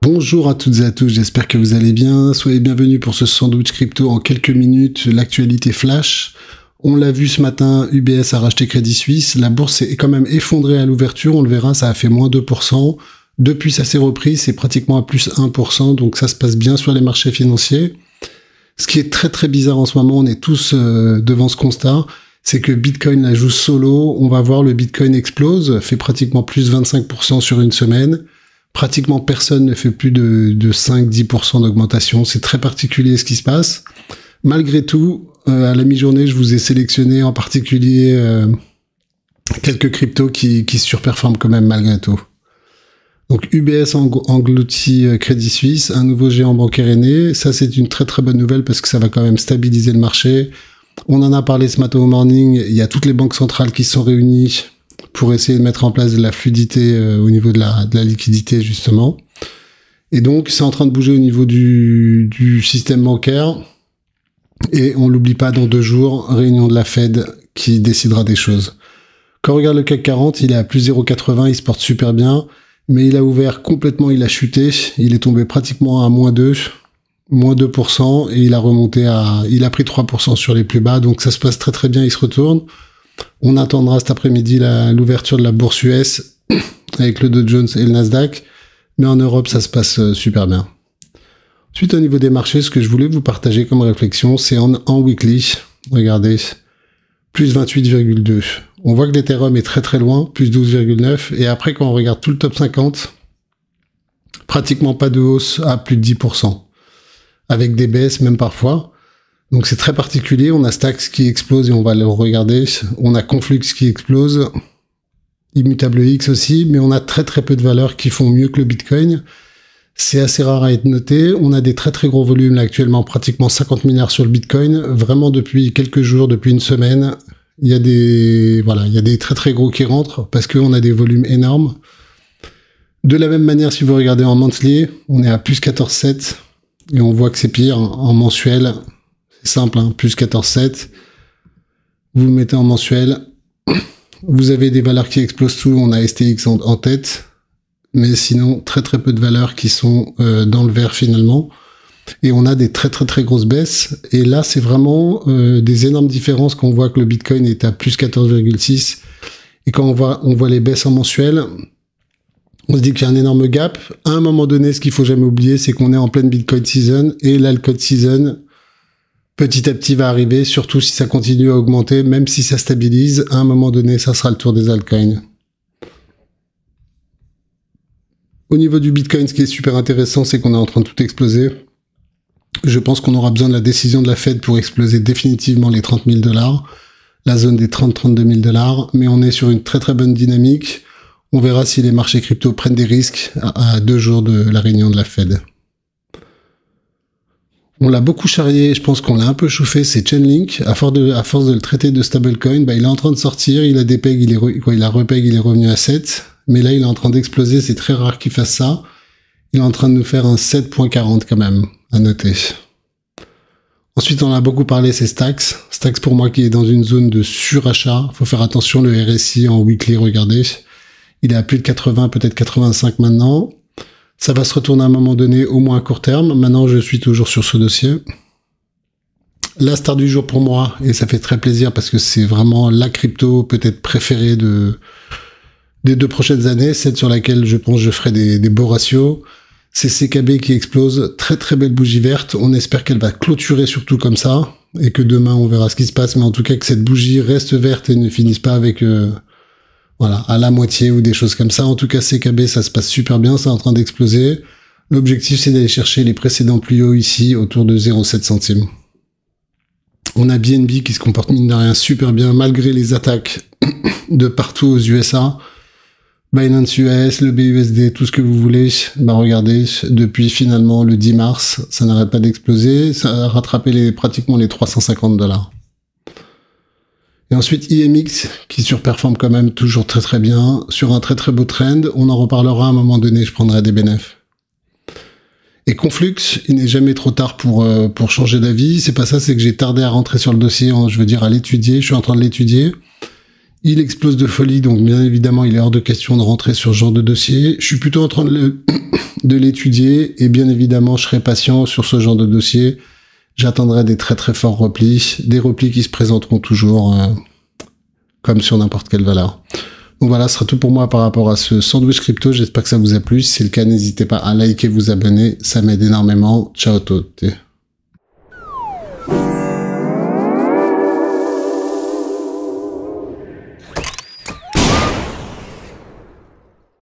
Bonjour à toutes et à tous, j'espère que vous allez bien. Soyez bienvenus pour ce sandwich crypto en quelques minutes, l'actualité flash. On l'a vu ce matin, UBS a racheté Crédit Suisse. La bourse est quand même effondrée à l'ouverture, on le verra, ça a fait moins 2%. Depuis, ça s'est repris, c'est pratiquement à plus 1%, donc ça se passe bien sur les marchés financiers. Ce qui est très très bizarre en ce moment, on est tous devant ce constat, c'est que Bitcoin la joue solo. On va voir, le Bitcoin explose, fait pratiquement plus 25% sur une semaine. Pratiquement personne ne fait plus de 5-10% d'augmentation. C'est très particulier ce qui se passe. Malgré tout, à la mi-journée, je vous ai sélectionné en particulier quelques cryptos qui surperforment quand même malgré tout. Donc UBS engloutit Crédit Suisse, un nouveau géant bancaire est né. Ça, c'est une très très bonne nouvelle parce que ça va quand même stabiliser le marché. On en a parlé ce matin au morning. Il y a toutes les banques centrales qui se sont réunies pour essayer de mettre en place de la fluidité au niveau de la liquidité, justement. Et donc, c'est en train de bouger au niveau du système bancaire. Et on l'oublie pas, dans 2 jours, réunion de la Fed qui décidera des choses. Quand on regarde le CAC 40, il est à plus 0,80, il se porte super bien. Mais il a ouvert complètement, il a chuté. Il est tombé pratiquement à moins 2%, et il a remonté il a pris 3% sur les plus bas. Donc, ça se passe très très bien, il se retourne. On attendra cet après-midi l'ouverture de la bourse US avec le Dow Jones et le Nasdaq. Mais en Europe, ça se passe super bien. Ensuite, au niveau des marchés, ce que je voulais vous partager comme réflexion, c'est en weekly. Regardez, plus 28,2. On voit que l'Ethereum est très très loin, plus 12,9. Et après, quand on regarde tout le top 50, pratiquement pas de hausse à plus de 10%. Avec des baisses même parfois. Donc c'est très particulier. On a Stacks qui explose et on va le regarder. On a Conflux qui explose. Immutable X aussi. Mais on a très très peu de valeurs qui font mieux que le Bitcoin. C'est assez rare à être noté. On a des très très gros volumes là actuellement. Pratiquement 50 milliards sur le Bitcoin. Vraiment depuis quelques jours, depuis une semaine. Il y a des très très gros qui rentrent parce qu'on a des volumes énormes. De la même manière, si vous regardez en monthly, on est à plus 14,7. Et on voit que c'est pire en mensuel. C'est simple, hein, plus 14,7. Vous mettez en mensuel. Vous avez des valeurs qui explosent tout. On a STX en tête. Mais sinon, très très peu de valeurs qui sont dans le vert finalement. Et on a des très très très grosses baisses. Et là, c'est vraiment des énormes différences quand on voit que le Bitcoin est à plus 14,6. Et quand on voit les baisses en mensuel, on se dit qu'il y a un énorme gap. À un moment donné, ce qu'il faut jamais oublier, c'est qu'on est en pleine Bitcoin season. Et l'altcoin season, petit à petit, va arriver. Surtout si ça continue à augmenter, même si ça stabilise. À un moment donné, ça sera le tour des altcoins. Au niveau du Bitcoin, ce qui est super intéressant, c'est qu'on est en train de tout exploser. Je pense qu'on aura besoin de la décision de la Fed pour exploser définitivement les 30 000 $, la zone des 30-32 000 $, mais on est sur une très très bonne dynamique. On verra si les marchés crypto prennent des risques à 2 jours de la réunion de la Fed. On l'a beaucoup charrié, je pense qu'on l'a un peu chauffé, c'est Chainlink. À force de le traiter de stablecoin, il est en train de sortir, il a des pegs, il a repeg, il est revenu à 7. Mais là, il est en train d'exploser, c'est très rare qu'il fasse ça. Il est en train de nous faire un 7.40 quand même, à noter. Ensuite, on a beaucoup parlé, c'est Stacks. Stacks, pour moi, qui est dans une zone de surachat. Faut faire attention, le RSI en weekly, regardez. Il est à plus de 80, peut-être 85 maintenant. Ça va se retourner à un moment donné, au moins à court terme. Maintenant, je suis toujours sur ce dossier. La star du jour pour moi, et ça fait très plaisir parce que c'est vraiment la crypto peut-être préférée des 2 prochaines années, celle sur laquelle je pense que je ferai des beaux ratios. C'est CKB qui explose, très très belle bougie verte. On espère qu'elle va clôturer surtout comme ça, et que demain on verra ce qui se passe, mais en tout cas que cette bougie reste verte et ne finisse pas avec à la moitié ou des choses comme ça. En tout cas, CKB, ça se passe super bien, c'est en train d'exploser. L'objectif, c'est d'aller chercher les précédents plus hauts ici, autour de 0,7 centimes. On a BNB qui se comporte mine de rien super bien, malgré les attaques de partout aux USA. Binance US, le BUSD, tout ce que vous voulez. Regardez, depuis finalement le 10 mars, ça n'arrête pas d'exploser. Ça a rattrapé pratiquement les 350 $. Et ensuite, IMX, qui surperforme quand même toujours très très bien, sur un très très beau trend. On en reparlera à un moment donné, je prendrai des bénéfices. Et Conflux, il n'est jamais trop tard pour changer d'avis. C'est pas ça, c'est que j'ai tardé à rentrer sur le dossier, je veux dire à l'étudier. Je suis en train de l'étudier. Il explose de folie, donc bien évidemment, il est hors de question de rentrer sur ce genre de dossier. Je suis plutôt en train de l'étudier, et bien évidemment, je serai patient sur ce genre de dossier. J'attendrai des très très forts replis, des replis qui se présenteront toujours comme sur n'importe quelle valeur. Donc voilà, ce sera tout pour moi par rapport à ce sandwich crypto. J'espère que ça vous a plu. Si c'est le cas, n'hésitez pas à liker, vous abonner. Ça m'aide énormément. Ciao à tous.